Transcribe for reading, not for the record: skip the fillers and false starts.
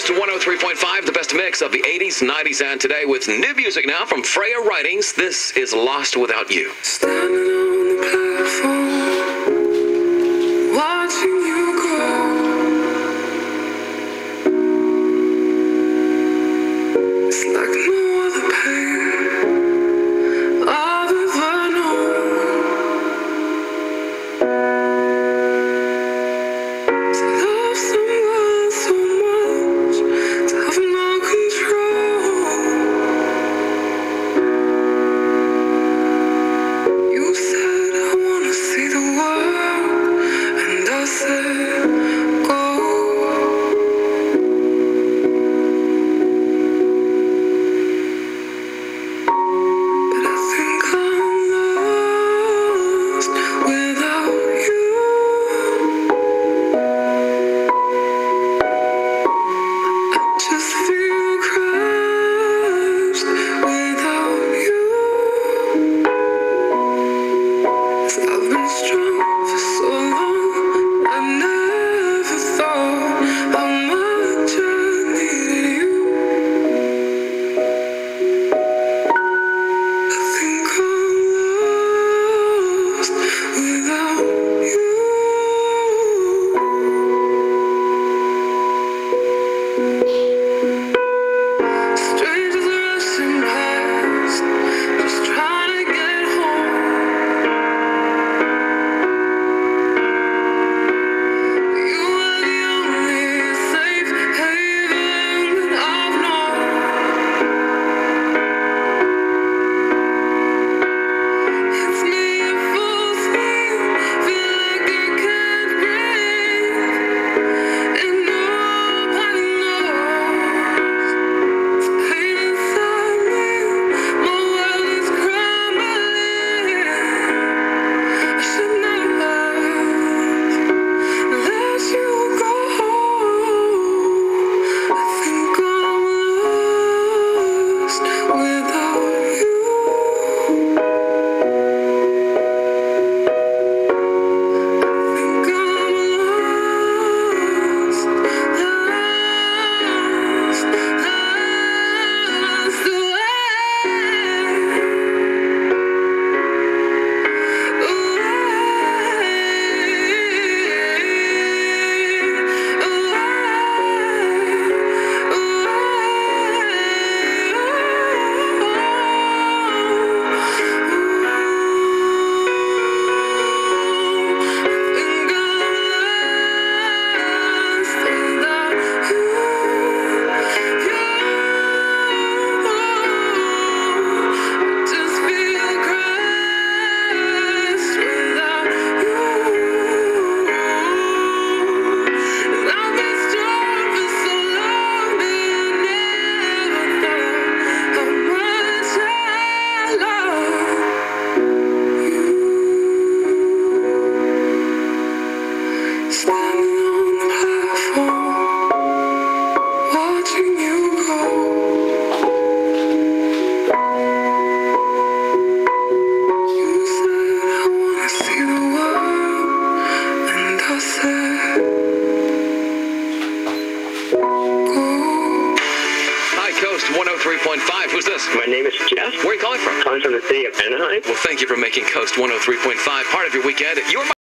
Coast 103.5, the best mix of the 80s, 90s, and today with new music now from Freya Ridings. This is Lost Without You. Standing on the platform, watching you go. It's like no other pain I've ever known. To love someone so much, to have no control. You said I wanna see the world, and I said go. But I think I'm lost without you. I just feel crushed without you. 'Cause I've been strong for so long, I never thought how much I needed you. I think I'm lost without you. Strangers rushing past, just trying to get home. You are the only safe haven that I've known. It's me at full speed, feel like I can't breathe, and nobody knows. It's pain inside me, my world is crumbling. I should never let you go. I think I'm lost without you. Standing on the platform, watching you go. You said I wanna see the world, and I said go. Hi, Coast 103.5. Who's this? My name is Jeff. Where are you calling from? Calling from the city of Anaheim. Well, thank you for making Coast 103.5 part of your weekend. You're